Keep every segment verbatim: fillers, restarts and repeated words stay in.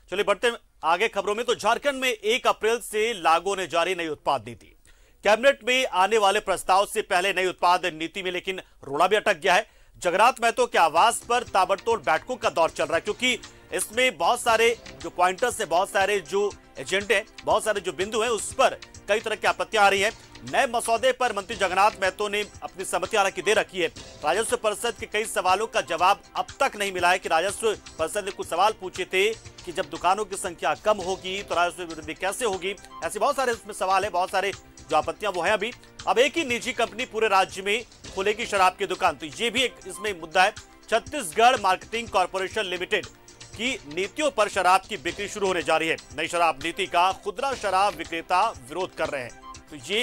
चलिए बढ़ते आगे खबरों में। तो झारखंड में एक अप्रैल से लागू होने जारी नई उत्पाद नीति। कैबिनेट में आने वाले प्रस्ताव से पहले नई उत्पाद नीति में लेकिन रोड़ा भी अटक गया है। जगन्नाथ महतो के आवास पर ताबड़तोड़ बैठकों का दौर चल रहा है, क्योंकि इसमें बहुत सारे जो पॉइंटर्स है, बहुत सारे जो एजेंडे हैं, बहुत सारे जो बिंदु हैं, उस पर कई तरह की आपत्तियां आ रही हैं। नए मसौदे पर मंत्री जगन्नाथ महतो ने अपनी सहमति हालांकि दे रखी है। राजस्व परिषद के कई सवालों का जवाब अब तक नहीं मिला है कि राजस्व परिषद ने कुछ सवाल पूछे थे कि जब दुकानों की संख्या कम होगी तो राजस्व वृद्धि कैसे होगी। ऐसे बहुत सारे उसमें सवाल है, बहुत सारे जो आपत्तियां वो हैं। अभी अब एक ही निजी कंपनी पूरे राज्य में खोलेगी शराब की दुकान, तो ये भी एक इसमें मुद्दा है। छत्तीसगढ़ मार्केटिंग कॉर्पोरेशन लिमिटेड की नीतियों पर शराब की बिक्री शुरू होने जा रही है। नई शराब नीति का खुदरा शराब विक्रेता विरोध कर रहे हैं। तो ये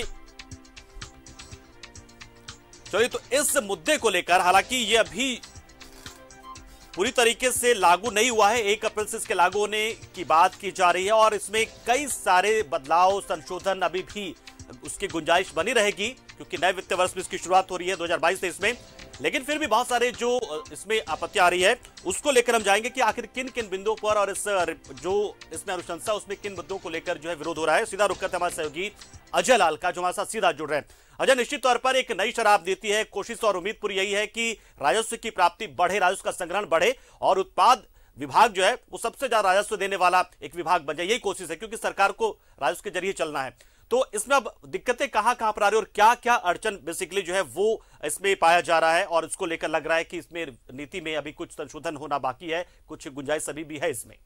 चलिए, तो इस मुद्दे को लेकर हालांकि ये अभी पूरी तरीके से लागू नहीं हुआ है। एक अप्रैल से इसके लागू होने की बात की जा रही है और इसमें कई सारे बदलाव, संशोधन अभी भी उसकी गुंजाइश बनी रहेगी, क्योंकि नए वित्त वर्ष में इसकी शुरुआत हो रही है दो हज़ार बाईस तेईस में। लेकिन फिर भी बहुत सारे जो इसमें आपत्ति आ रही है उसको लेकर हम जाएंगे कि आखिर किन किन बिंदुओं पर और इस जो इसमें अनुशंसा उसमें किन मुद्दों को लेकर जो है विरोध हो रहा है। सीधा रुक करते हमारे सहयोगी अजय लाल का, जो हमारे साथ सीधा जुड़ रहे हैं। अजय, निश्चित तौर पर एक नई शराब नीति है, कोशिश और उम्मीद पूरी यही है कि राजस्व की प्राप्ति बढ़े, राजस्व का संग्रहण बढ़े और उत्पाद विभाग जो है वो सबसे ज्यादा राजस्व देने वाला एक विभाग बन जाए। यही कोशिश है, क्योंकि सरकार को राजस्व के जरिए चलना है। तो इसमें अब दिक्कतें कहां कहां पर आ रही है और क्या क्या अड़चन बेसिकली जो है वो इसमें पाया जा रहा है और इसको लेकर लग रहा है कि इसमें नीति में अभी कुछ संशोधन होना बाकी है, कुछ गुंजाइश अभी भी है इसमें?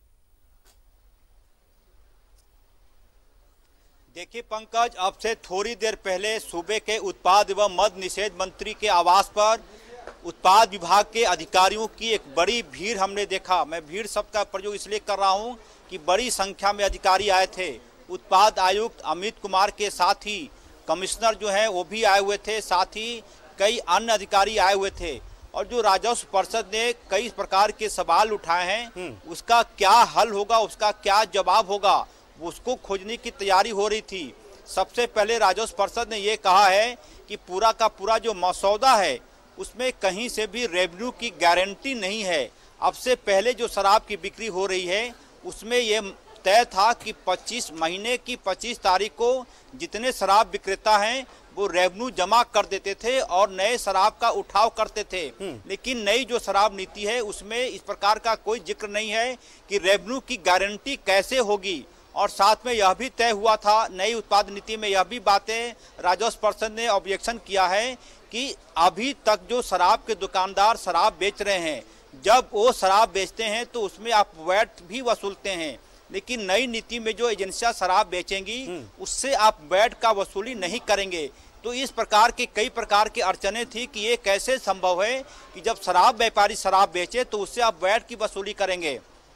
देखिए पंकज, अब से थोड़ी देर पहले सूबे के उत्पाद एवं मद निषेध मंत्री के आवास पर उत्पाद विभाग के अधिकारियों की एक बड़ी भीड़ हमने देखा। मैं भीड़ शब्द का प्रयोग इसलिए कर रहा हूं कि बड़ी संख्या में अधिकारी आए थे। उत्पाद आयुक्त अमित कुमार के साथ ही कमिश्नर जो है वो भी आए हुए थे, साथ ही कई अन्य अधिकारी आए हुए थे। और जो राजस्व परिषद ने कई प्रकार के सवाल उठाए हैं, उसका क्या हल होगा, उसका क्या जवाब होगा, उसको खोजने की तैयारी हो रही थी। सबसे पहले राजस्व परिषद ने ये कहा है कि पूरा का पूरा जो मसौदा है उसमें कहीं से भी रेवेन्यू की गारंटी नहीं है। अब से पहले जो शराब की बिक्री हो रही है उसमें ये तय था कि पच्चीस महीने की पच्चीस तारीख को जितने शराब विक्रेता हैं वो रेवेन्यू जमा कर देते थे और नए शराब का उठाव करते थे। लेकिन नई जो शराब नीति है उसमें इस प्रकार का कोई जिक्र नहीं है कि रेवेन्यू की गारंटी कैसे होगी। और साथ में यह भी तय हुआ था नई उत्पाद नीति में, यह भी बातें राजस्व परिषद ने ऑब्जेक्शन किया है कि अभी तक जो शराब के दुकानदार शराब बेच रहे हैं, जब वो शराब बेचते हैं तो उसमें आप वैट भी वसूलते हैं, लेकिन नई नीति में जो एजेंसियां शराब बेचेंगी उससे आप वैट का वसूली नहीं करेंगे। तो इस प्रकार की कई प्रकार की अड़चनें थी कि ये कैसे संभव है कि जब शराब व्यापारी शराब बेचे तो उससे आप वैट की वसूली करेंगे,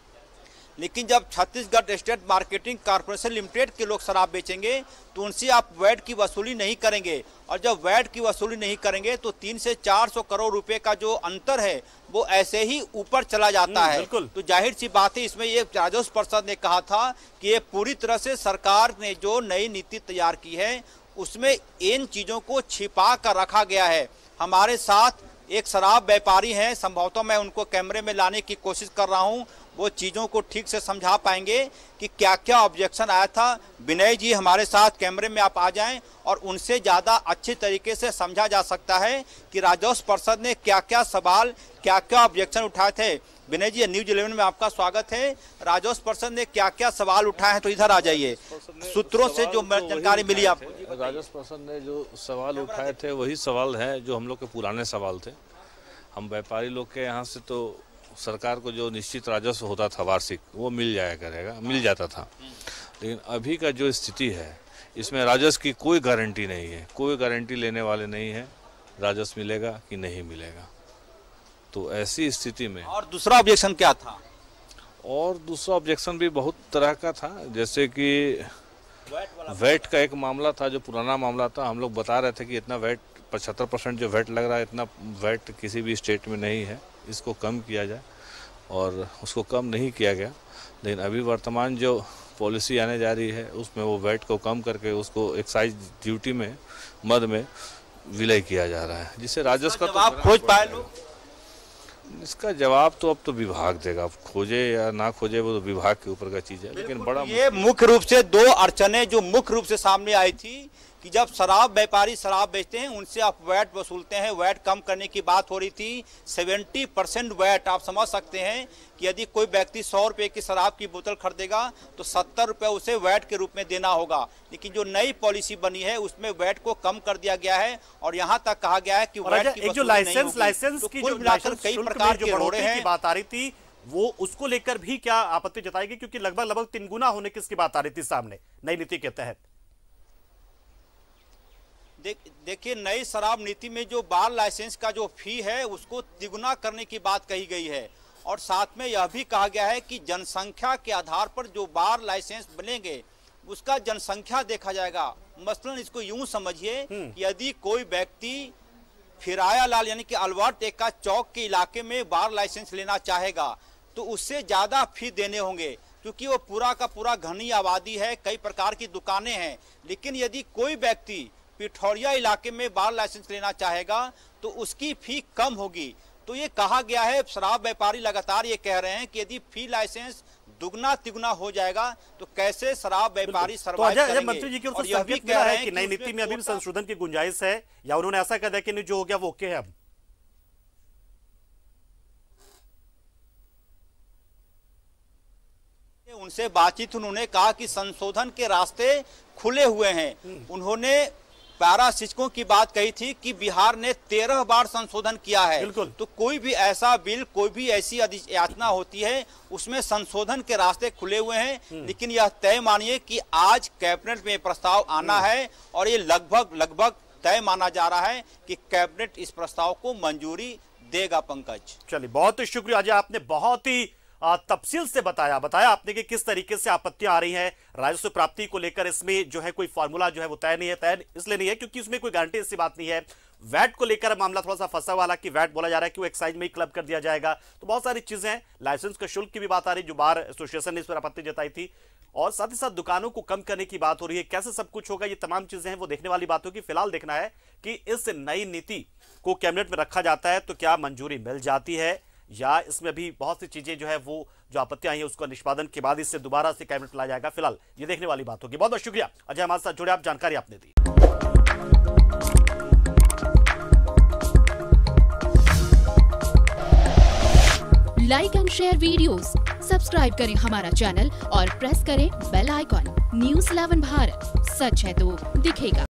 लेकिन जब Chhattisgarh state marketing corporation limited के लोग शराब बेचेंगे तो उनसे आप वैट की वसूली नहीं करेंगे। और जब वैट की वसूली नहीं करेंगे तो तीन से चार सौ करोड़ रुपए का जो अंतर है वो ऐसे ही ऊपर चला जाता है। तो जाहिर सी बात है, इसमें ये राजस्व परिषद ने कहा था कि ये पूरी तरह से सरकार ने जो नई नीति तैयार की है उसमें इन चीजों को छिपा कर रखा गया है। हमारे साथ एक शराब व्यापारी हैं, संभवतः मैं उनको कैमरे में लाने की कोशिश कर रहा हूं, वो चीज़ों को ठीक से समझा पाएंगे कि क्या क्या ऑब्जेक्शन आया था। विनय जी हमारे साथ कैमरे में आप आ जाएं और उनसे ज़्यादा अच्छे तरीके से समझा जा सकता है कि राजस्व परिषद ने क्या क्या सवाल, क्या क्या ऑब्जेक्शन उठाए थे। विनय जी, न्यूज इलेवन में आपका स्वागत है। राजस्व परिषद ने क्या क्या सवाल उठाए हैं, तो इधर आ जाइए। सूत्रों से जो जानकारी मिली आपको, राजस्व परिषद ने जो सवाल उठाए थे वही सवाल हैं जो हम लोग के पुराने सवाल थे। हम व्यापारी लोग के यहाँ से तो सरकार को जो निश्चित राजस्व होता था वार्षिक, वो मिल जाया करेगा, मिल जाता था। लेकिन अभी का जो स्थिति है इसमें राजस्व की कोई गारंटी नहीं है, कोई गारंटी लेने वाले नहीं है राजस्व मिलेगा कि नहीं मिलेगा। तो ऐसी स्थिति में और दूसरा ऑब्जेक्शन क्या था? और दूसरा ऑब्जेक्शन भी बहुत तरह का था, जैसे कि वैट का एक मामला था जो पुराना मामला था। हम लोग बता रहे थे कि इतना वैट पचहत्तर परसेंट जो वैट लग रहा है, इतना वैट किसी भी स्टेट में नहीं है, इसको कम किया जाए, और उसको कम नहीं किया गया। लेकिन अभी वर्तमान जो पॉलिसी आने जा रही है उसमें वो वैट को कम करके उसको एक्साइज ड्यूटी में मद में विलय किया जा रहा है, जिससे राजस्व का आप खोज पाए लोग इसका जवाब तो अब तो विभाग देगा, अब खोजे या ना खोजे वो तो विभाग के ऊपर का चीज है। लेकिन बड़ा ये मुख्य रूप से दो अड़चने जो मुख्य रूप से सामने आई थी कि जब शराब व्यापारी शराब बेचते हैं उनसे आप वैट वसूलते हैं, वैट कम करने की बात हो रही थी। सत्तर परसेंट वैट आप समझ सकते हैं कि यदि कोई व्यक्ति सौ रुपए की शराब की बोतल खरीदेगा तो सत्तर रुपए उसे वैट के रूप में देना होगा। लेकिन जो नई पॉलिसी बनी है उसमें वैट को कम कर दिया गया है और यहाँ तक कहा गया है कि वैट की जो लाइसेंस लाइसेंस की जो मिलाकर कई प्रकार की बढ़ोतरी की बात आ रही थी वो उसको लेकर भी क्या आपत्ति जताएगी, क्योंकि लगभग लगभग तीन गुना होने की इसकी बात आ रही थी सामने नई नीति के तहत। देख देखिए नई शराब नीति में जो बार लाइसेंस का जो फी है उसको तिगुना करने की बात कही गई है और साथ में यह भी कहा गया है कि जनसंख्या के आधार पर जो बार लाइसेंस बनेंगे उसका जनसंख्या देखा जाएगा। मसलन इसको यूं समझिए कि यदि कोई व्यक्ति फिराया लाल यानी कि अलवर्ट एक्का चौक के इलाके में बार लाइसेंस लेना चाहेगा तो उससे ज्यादा फी देने होंगे, क्योंकि वो पूरा का पूरा घनी आबादी है, कई प्रकार की दुकानें हैं। लेकिन यदि कोई व्यक्ति पिठौरिया इलाके में बार लाइसेंस लेना चाहेगा तो उसकी फी कम होगी। तो ये कहा गया है, शराब व्यापारी लगातार ये कह रहे हैं कि यदि फी लाइसेंस दुगना तिगुना हो जाएगा तो कैसे शराब व्यापारी सर्वाइव तो करेंगे। मंत्री जी की ओर से संकेत मिला है कि नई नीति में अभी भी संशोधन की गुंजाइश है, या उन्होंने ऐसा कह दिया कि नहीं जो हो गया वो ओके है? अब उनसे बातचीत उन्होंने कहा कि संशोधन के रास्ते खुले हुए हैं। उन्होंने पैरा शिक्षकों की बात कही थी कि बिहार ने तेरह बार संशोधन किया है, तो कोई भी ऐसा बिल कोई भी ऐसी यातना होती है उसमें संशोधन के रास्ते खुले हुए हैं। लेकिन यह तय मानिए कि आज कैबिनेट में प्रस्ताव आना है और ये लगभग लगभग तय माना जा रहा है कि कैबिनेट इस प्रस्ताव को मंजूरी देगा। पंकज चलिए बहुत शुक्रिया, आज आपने बहुत ही तफसील से बताया बताया आपने कि किस तरीके से आपत्तियां आ रही हैं राजस्व प्राप्ति को लेकर। इसमें जो है कोई फार्मूला जो है वो तय नहीं है, तय इसलिए नहीं है क्योंकि उसमें कोई गारंटी ऐसी बात नहीं है। वैट को लेकर मामला थोड़ा सा फंसा वाला कि वैट बोला जा रहा है कि वो एक्साइज में ही क्लब कर दिया जाएगा, तो बहुत सारी चीजें हैं। लाइसेंस का शुल्क की भी बात आ रही, जो बार एसोसिएशन ने इस पर आपत्ति जताई थी, और साथ ही साथ दुकानों को कम करने की बात हो रही है। कैसे सब कुछ होगा, ये तमाम चीजें हैं वो देखने वाली बात होगी। फिलहाल देखना है कि इस नई नीति को कैबिनेट में रखा जाता है तो क्या मंजूरी मिल जाती है, या इसमें भी बहुत सी चीजें जो है वो जो आपत्तियां आई है उसको निष्पादन के बाद इससे दोबारा से कैबिनेट लाया जाएगा। फिलहाल ये देखने वाली बात होगी। बहुत बहुत शुक्रिया अजय, हमारे साथ जुड़े, आप जानकारी आपने दी। Like and share videos, subscribe करें हमारा चैनल और प्रेस करें bell icon. News eleven Bharat, सच है तो दिखेगा।